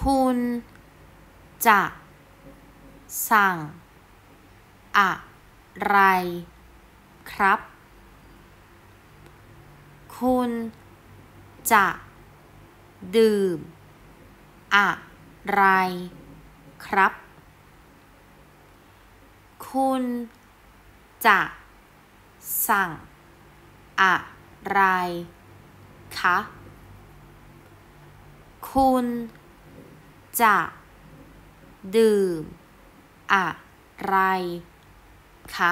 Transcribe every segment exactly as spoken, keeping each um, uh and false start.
คุณจะสั่งอะไรครับคุณจะดื่มอะไรครับคุณจะสั่งอะไรคะคุณจะดื่มอะไรคะ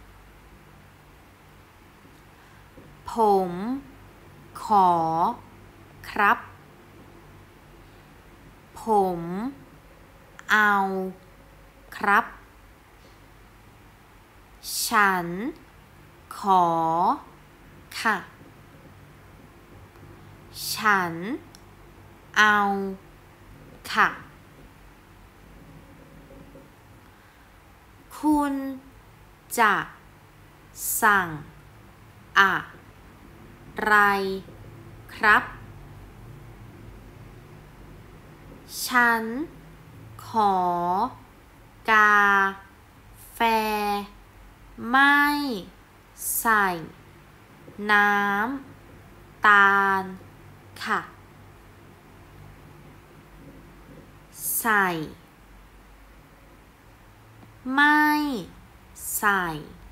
ผมขอครับผมเอาครับฉันขอค่ะฉันเอาค่ะคุณจะสั่งอะไรครับฉันขอกาแฟไม่ใส่น้ำตาลค่ะใส่ไม่ใส่